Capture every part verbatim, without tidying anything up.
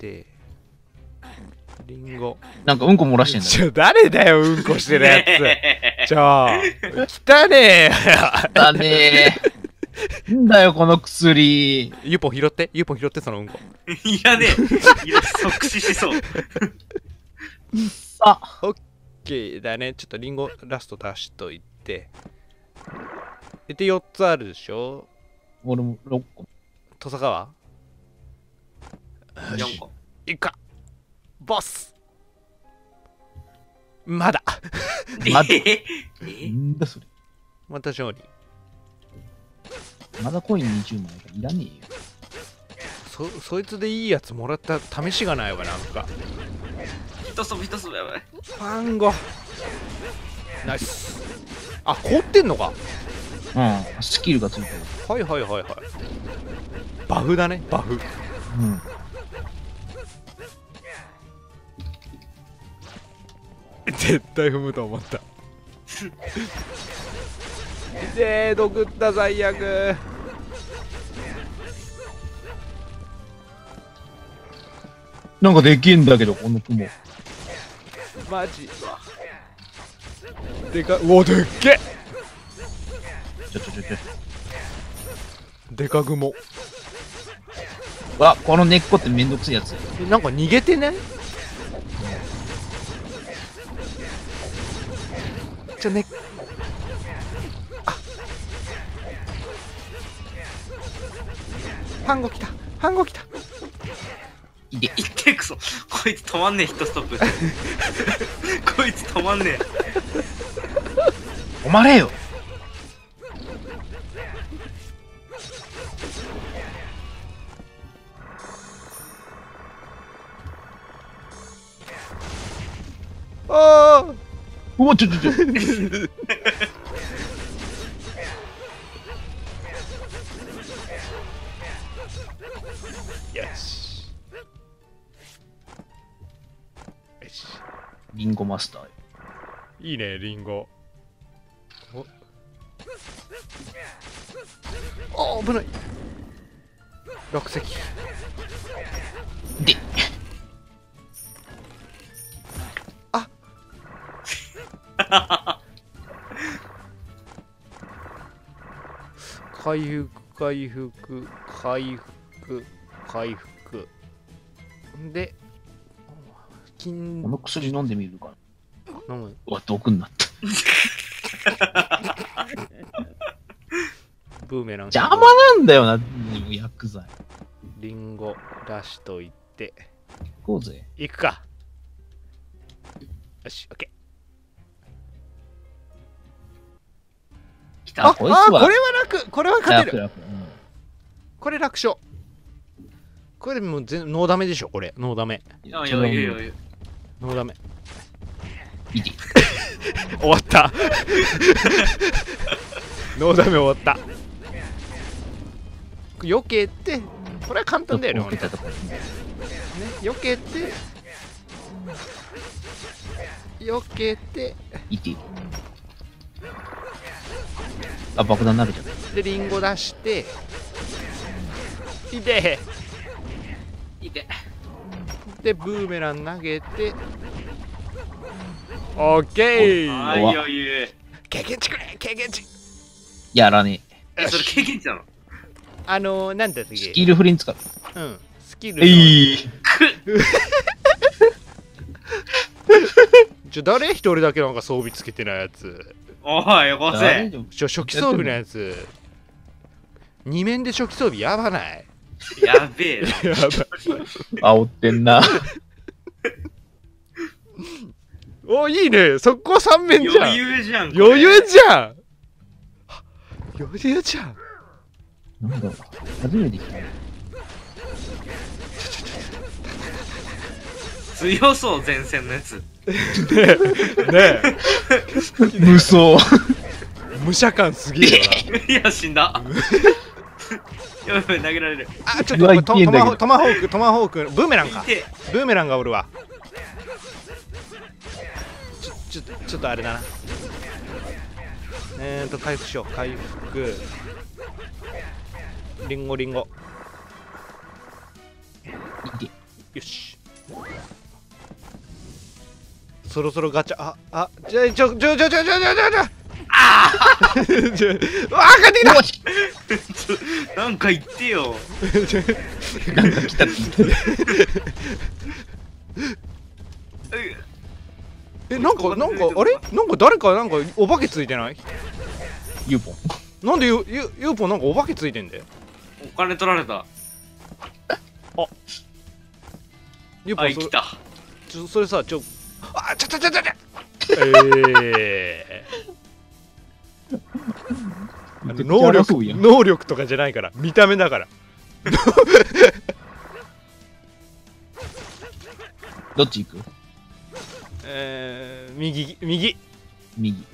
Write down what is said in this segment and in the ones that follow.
て、リンゴ。 なんかうんこ漏らしてんだちょ、誰だよ、うんこしてるやつ。ちょ、汚ねえよ。 だねー。んだよ、この薬。 ユポ拾って、ユポ拾って、そのうんこ。 いらねえ。いや、即死しそう。 あ、 オッケーだね。ちょっとリンゴラスト出しといて。で、よっつあるでしょ。 俺もろっこ。 土佐川よんこ。 いくか。ボスまだまだええんだそれ。 また勝利。 まだコインにじゅうまいがいらねえよ。 そ、そいつでいいやつもらった試しがないわ、なんか。 一粒一粒やばい。 ファンゴナイス。あ、凍ってんのか。 うん、スキルがついてる。 はいはいはいはい。バフだね、バフ。 うん。 絶対踏むと思ったでー、毒った最悪。 なんかできんだけど、この雲。 マジでか、うお、でっけ。 ちょちょちょちょ。 でかぐも。 わ、この根っこってめんどくせえやつ。 なんか逃げてね。ちょね。あ、ハンゴ来た、ハンゴ来た。 いで。 いってくそ。こいつ止まんねえ、ヒットストップ。こいつ止まんね止まれよ。 ああ。 うわ、ちょちょちょ。 よし。よし。 リンゴマスター。 いいね、リンゴ。おお、危ない。落石。 で。 あ。回復、回復、回復、回復。で、金この薬飲んでみるか。 飲む。 うわ、毒になった。 ブーメラン。 邪魔なんだよな、薬剤。 リンゴ出しといて。 行こうぜ。 行くか。よし、オッケー。 え。来た。 あ、あ、これは楽。これは勝てる。 楽楽、うん、 これ楽勝。これもう全ノーダメでしょ、これ。ノーダメ。 あ、余裕余裕。 ノーダメ。 いいで。 終わった。ノーダメ終わった。避けて、これは簡単だよね、 置けたところにね。避けて、避けて、 いて。あ、爆弾になるじゃん。 で、リンゴ出して、いて、 いて。 で、ブーメラン投げて、オッケー。 はい、余裕。 経験値くれ、経験値。 やらねえ、それ経験値なの？ あのー、なんだっけ。 え。スキルフリに使う。 うん、スキル。 えい。 ちょ、誰一人だけなんか装備つけてないやつ。 おい、よこせ。 ちょ、初期装備のやつ。二面で初期装備やばない？ やべえな。 やばい。 煽ってんな。 お、いいね。そこ三面じゃん。 余裕じゃん。これ余裕じゃん。余裕じゃん。 なんだろう。初めて来た。 強そう前線のやつ。 ねえ。ね無双。 え。武者感すげえよいや死んだ。やばい投げられる。 な。あ、ちょっうわとトいけんだけどトマホトマホーク、トマホーク、ブーメランかい。て。 ブーメランがおるわ。ちょ、ちょっと、ちょっとあれだな。えーと、回復しよう。回復。リンゴリンゴ。 いて。 よし。そろそろガチャ、あ、あ、じゃあ、ちょ、ちょ、ちょ、ちょ、ちょ、ちょ、ちょ、ちょ、ああちょ、うわー、帰ってきた。 おしちょなんか言ってよ。 なんか来たって言ってる。 え、なんか、なんか、あれなんか誰か、なんか、お化けついてない？ ユーポン。 なんでユ、ユ、ユーポンなんかお化けついてんだよ。 お金取られた。あ、 ユーポン、それ、 生きた。 ちょ、それさ、ちょ、あ、ちょちょちょちょちょえーあの能力能力とかじゃないから見た目だからどっち行く？ えー、右右右。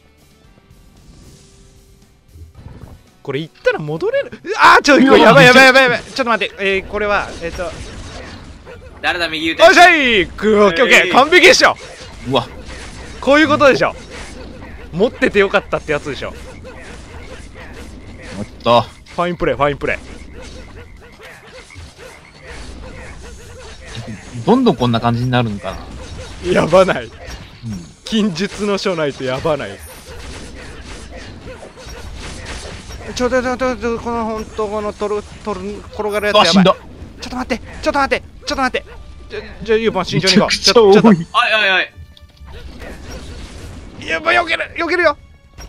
これ行ったら戻れる。あーちょっとやばいやばいやばいやばい。ちょっと待って、えー、これはえっ、ー、と誰だ右腕。 よっしゃいくオッケーオッケー完璧でしょ。 うわ、 こういうことでしょ。持っててよかったってやつでしょ。 やった。 ファインプレーファインプレどんどんこんな感じになるのかな。 ーやばない。 うん。 近日の書ないとやばない。ちょっとちょっとちょっとこの本当この取る取る転がるやつやばい。 あ、死んだ。 ちょっと待ってちょっと待ってちょっと待ってじゃじゃあユーポン慎重に行こう。 めちゃくちゃ多い。 ちょっとおいおいおい。 やばい、避ける避けるよ。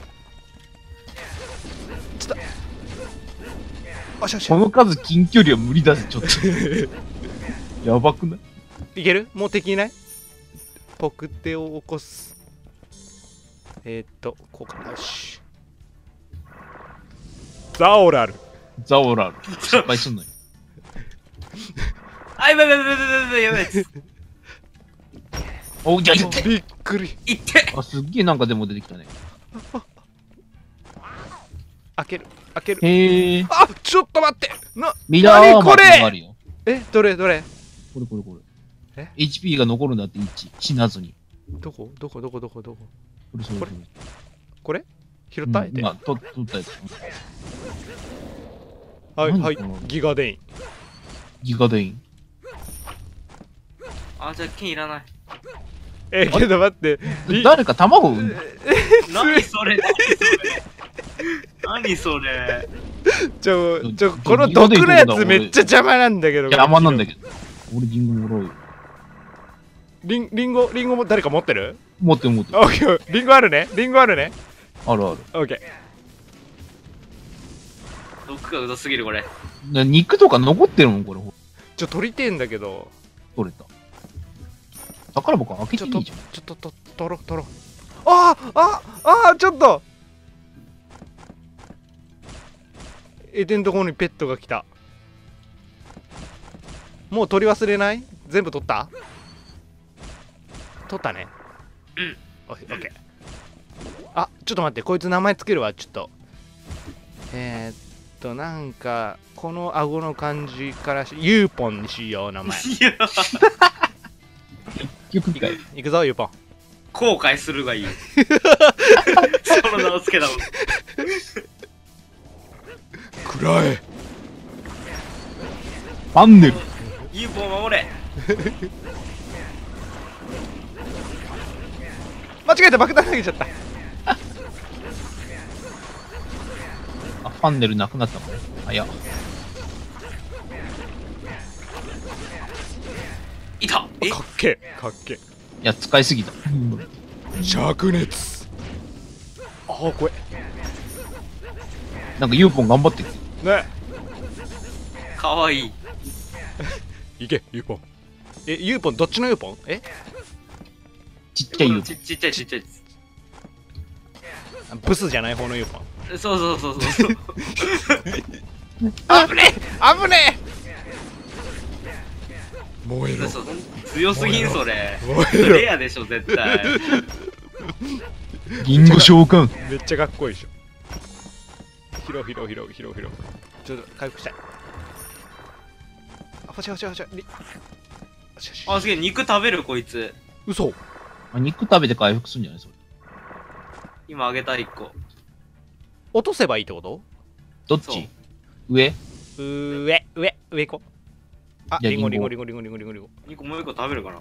ちょっとよしよしこの数近距離は無理だぜ、ちょっと。やばくない？ いける？もう敵いない？ポクテを起こす。えー、っとこうかな。よしザオラルザオラル。失敗すんのよ。 あ、やばいやばいやばいやばいやばい。 お、じゃあ、いって。 びっくり。 いってあ、すっげえなんかでも出てきたね。 開ける開ける。 へえ。 あちょっと待ってなミラーアーマーこれってのがあるよ。 えどれどれこれこれこれ。 えエイチピー が残るんだって、いち。死なずに。 どこどこどこどこどここれそれそれ。 これ拾ったえて、 うん今、と取ったやつ。 はいはい何このギガデイン。 ギガデイン。 あ、じゃあ剣いらない。 えー、けど待ってリ誰か卵産んだ。 何それ何それ。 ちょちょちょこの毒のやつめっちゃ邪魔なんだけど。 邪魔なんだけど。俺リンゴもらおうよ。 リンリンゴリンゴも誰か持ってる？ 持ってる持ってる。 オッケーリンゴあるねリンゴあるね。 あるある。 オッケー。 毒がうざすぎるこれ。 な肉とか残ってるもん、これ。 ちょ取りてえんだけど。 取れた。宝箱開けちょっとていいじゃん。 ちょっとと取ろう取ろう。あーああーちょっとエデンのところにペットが来た。もう取り忘れない？全部取った？取ったね。 うんオッケー。あちょっと待って、こいつ名前つけるわ。ちょっとえー、っとなんかこの顎の感じからしユーポンにしよう名前。 いや、 結局かい。 いくぞユーポン。 後悔するがいい。その名をつけたもん。 くらえ。 ファンネル。 ユーポンを守れ。 間違えた、爆弾投げちゃった。 あ、ファンネルなくなったもんね。あ、いや。 いた。え、 かっけえかっけいや、使いすぎた。 え。灼熱。あー怖え。 なんかユーポン頑張ってきて。 ねかわいい。 いけユーポン。えユーポンどっちのユーポン？えちっちゃいユーちちっちゃいちっちゃい。 ブスじゃない方のユーポン。 そうそうそうそうそう。 あぶねえ危ねえ。燃えろそう強すぎんそれ。 燃えろ。 レアでしょ絶対。 ポン。リンゴ召喚。 めっちゃかっこいいでしょ。拾う拾う拾う拾う拾う。ちょっと回復したい。あほしほしほしりよしよし。 あ、すげえ肉食べるこいつ。 嘘。 あ、肉食べて回復するんじゃないそれ。 今あげたいっこ。 落とせばいいってこと？ どっそうち？上？ 上上上行こあ、 じゃあリンゴリンゴリリンゴリンゴリンゴリンゴリンゴ。 にこもういっこ食べるかな。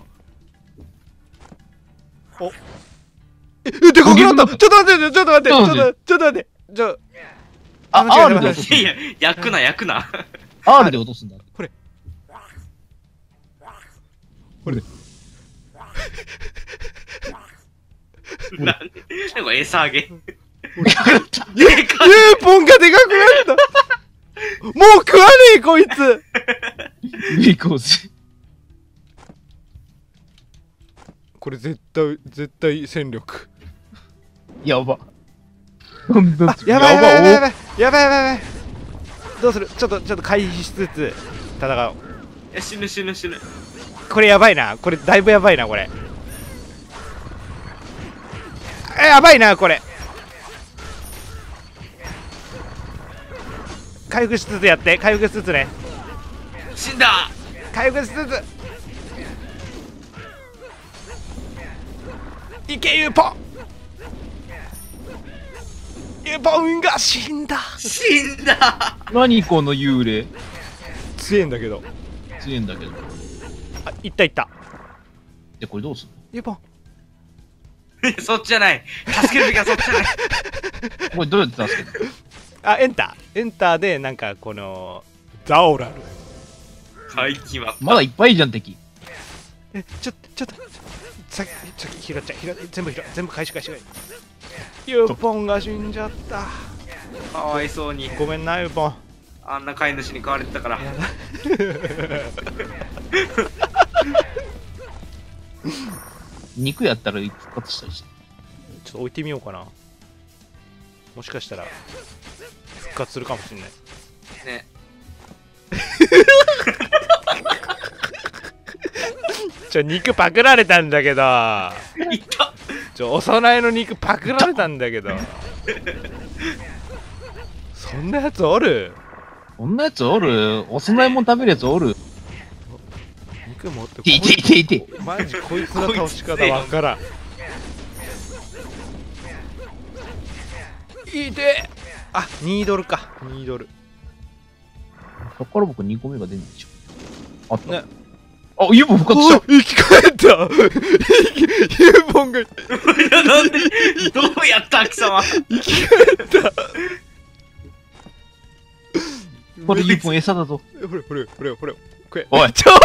え、でかくなった。ちょっと待って、ちょっと待って、ちょっと待って、ちょっと待って。じゃあ、 あ、 間違えた R で落とすいやいや、焼くな、焼くな。 R で落とすんだ。 これ。 なんでなんか餌あげ。 ユーポンがでかくなった。もう食わねえこいつ。 上行こうぜ。 これ絶対絶対戦力。 やば。なんだあ、やばいやばいやばいやばいおやばいやばいやばい。どうする？ちょっとちょっと回避しつつ戦おう。 いや、死ぬ死ぬ死ぬ。 これやばいな。これだいぶやばいなこれ。え、やばいなこれ。回復しつつやって、回復しつつね。 死んだ。 回復しつつ。いけユーポン。ユーポンが死んだ。 死んだ。 何この幽霊。 強えんだけど。 強いんだけど。 あ、いったいった。 で、これどうすんの？ ユーポン。 いやそっちじゃない。助けるべきはそっちじゃない。 これどうやって助けるの？ あ、エンターエンターでなんかこのザオラル。 はい決まった。 まだいっぱいいるじゃん、敵。 え、ちょっとちょっとさっきさっき拾っちゃう、拾っ全部拾う、全部回収回収。ユーポンが死んじゃった。 かわいそうに。 ごめんなユーポン。 あんな飼い主に飼われてたから。 やだ肉やったら復活したりして。 ちょっと置いてみようかな。もしかしたら復活するかもしれない。 ね。 ちょ、肉パクられたんだけど。 いったちょ、お供えの肉パクられたんだけど。そんなやつおる？ こんなやつおる？お供えもん食べるやつおる？ 肉持ってこいていていていて。 マジこいつの倒し方わからん。いて。あ、にドルか。にドル。 そっから僕にこめが出るんでしょ。あった。 ね。 あ、ユーポン復活した。 生き返った。ユーポンがいやなんでどうやった貴様。 生き返った。 これユーポン餌だぞ。 ほれほれほれほれ。これ。 おいちょ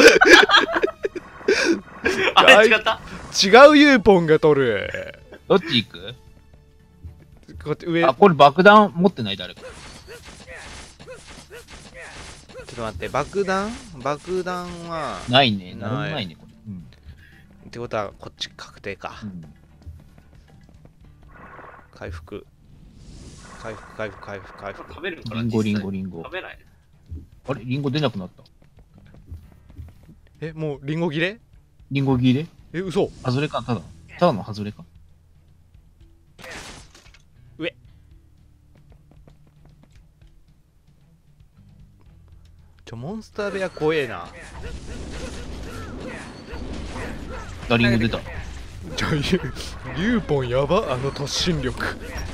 あれ違った。 違うユーポンが取る。 どっち行く？ こっち上。 あ、これ爆弾持ってない誰か。 ちょっと待って、爆弾爆弾は。 ないね。 ないなんもないね、これ。うん。 ってことは、こっち確定か。 うん、 回復。回復、回復、回復、回復。 食べるんかな。 リンゴリンゴ実際リンゴ食。べない。 あれリンゴ出なくなった。 え、もうリンゴ切れ？ リンゴ切れ？ え、嘘？ 外れかただ。ただの外れか。 上。ちょ、モンスター部屋怖えな。 あ、リンゴ出た。 ちょ、ユユーポンやば、あの突進力。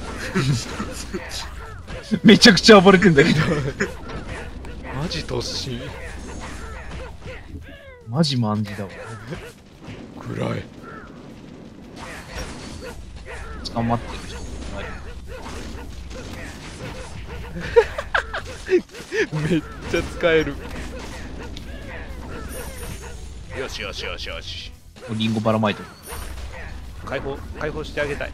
めちゃくちゃ暴れてんだけど。 マジ突進。 マジマンジだわ。 暗い。 捕まってる人。 めっちゃ使える。よしよしよしよし。 リンゴばらまいてる。 解放解放してあげたい。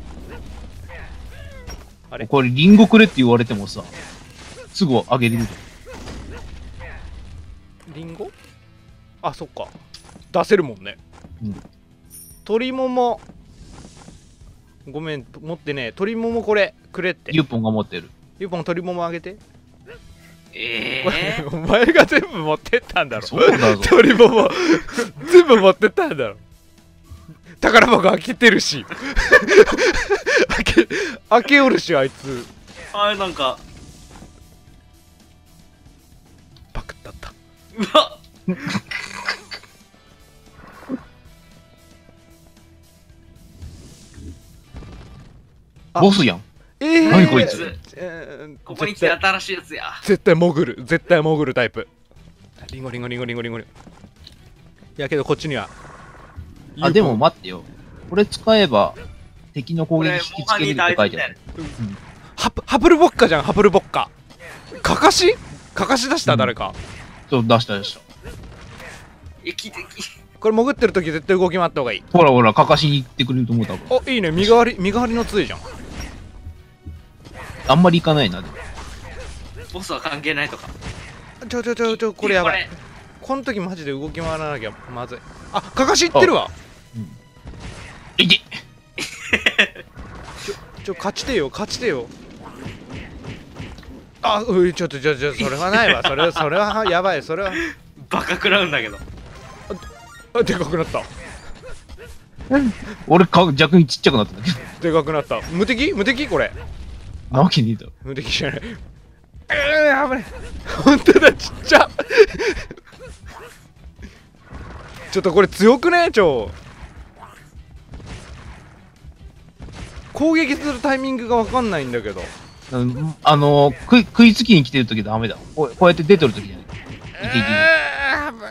あれこれリンゴくれって言われてもさ、すぐあげれるじリンゴ？あ、そっか。出せるもんね。 うん。 鶏もも。ごめん、持ってねえ。鶏ももこれくれってゃん。。ユーポンが持ってる。 ユーポン鶏ももあげて。 えこえれお前が全部持ってったんだろ。 そうだぞ。 鶏もも全部持ってったんだろ。宝箱開けてるし。開け開けおるしあいつ。 あれなんかパクったった。 うわあボスやん。 えー、 何こいつえーここに来て新しいやつや。 絶対潜る絶対潜るタイプ。 リンゴリンゴリンゴリンゴリンゴリンゴ。いやけどこっちにはあ、でも待ってよ。これ使えば、敵の攻撃引きつけるって書いてある。 ハプハプルボッカじゃん、ハプルボッカ。かかしかかし出した、 うん誰か。 そう、出した出した。 駅的。 これ潜ってる時絶対動き回った方がいい。 ほらほら、かかしに行ってくれると思う、多分。 お、いいね、身代わり身代わりの杖じゃん。 あんまり行かないな、でも。 ボスは関係ないとか。 ちょちょちょちょ、これやばい。この時マジで動き回らなきゃまずい。あ、かかし行ってるわ。 いけちょ、勝ちてよ、勝ちてよ。あ、うい、ちょっと、ちょ、ちょ、それはないわ。それは、それは、やばい、それは。 バカ食らうんだけど。 あ、でかくなった。 俺か、逆にちっちゃくなったんだけど。 でかくなった。無敵無敵これ。 なわけねえだろ。 無敵じゃない。えー、危ない。本当だ、ちっちゃ。ちょっとこれ強くね、ちょ。攻撃するタイミングがわかんないんだけど。 うんあのー、食い、食いつきに来てるときダメだ。こうこうやって出てるときじゃない。いけいけいえー危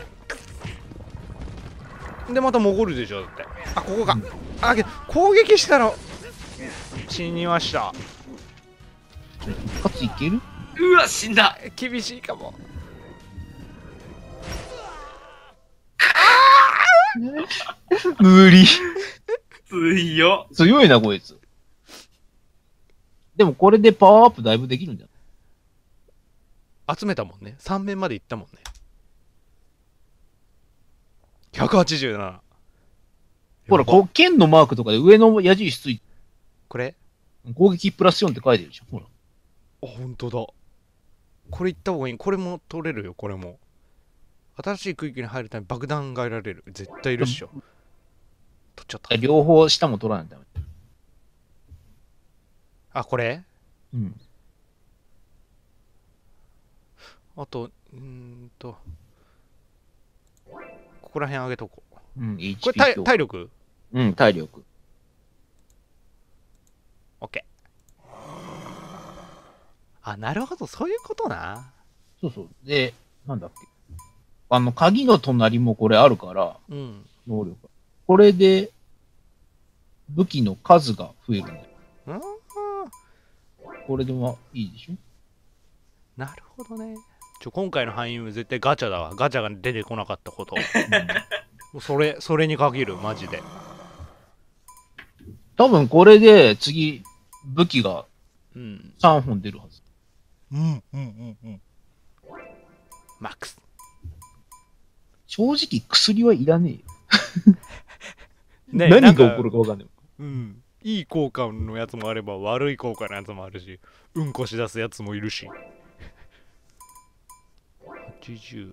ないでまた潜るでしょだって。あ、ここか。あ、けど攻撃したら死にました。 け。一発いけるうわ、死んだ。 厳しいかも。 無理。 強っ。 強いな、こいつ。でもこれでパワーアップだいぶできるんじゃない？ 集めたもんね。さん面まで行ったもんね。ひゃくはちじゅうなな。 ほら、こう、剣のマークとかで上の矢印ついて、 これ攻撃プラスよんって書いてるじゃん。ほら。 あ、ほんとだ。これ行った方がいい。これも取れるよ、これも。新しい区域に入るために爆弾が得られる。絶対いるっしょ。取っちゃった。 両方下も取らないとダメ。 あ、これうん。 あと、うーんと。ここら辺上げとこう。 うん、エイチこれピー体強体力うん、体力。 ?OK。あ、なるほど、そういうことな。 そうそう。で、なんだっけ。あの、鍵の隣もこれあるから、 うん。 能力が。これで、武器の数が増えるんだよ。 うんこれでもいいでしょ？ なるほどね。ちょ、今回の俳優絶対ガチャだわ。ガチャが出てこなかったこと。もうそれ、それに限る、マジで。 多分これで次、武器がうん。 さんぼん出るはず。 うん、うん、うん、うん。マックス。 正直薬はいらねえよ。 ね何がなんか起こるかわかんない。 うん。いい効果のやつもあれば、悪い効果のやつもあるし、うんこし出すやつもいるし。はちじゅう。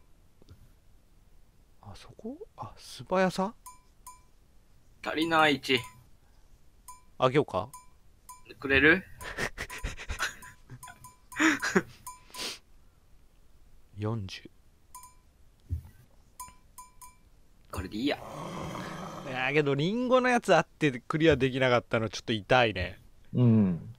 あそこあ、素早さ足りないいち。 あげようかくれる？ よんじゅこれでいいや。 う。いやけどリンゴのやつあってクリアできなかったのちょっと痛いね。 うん。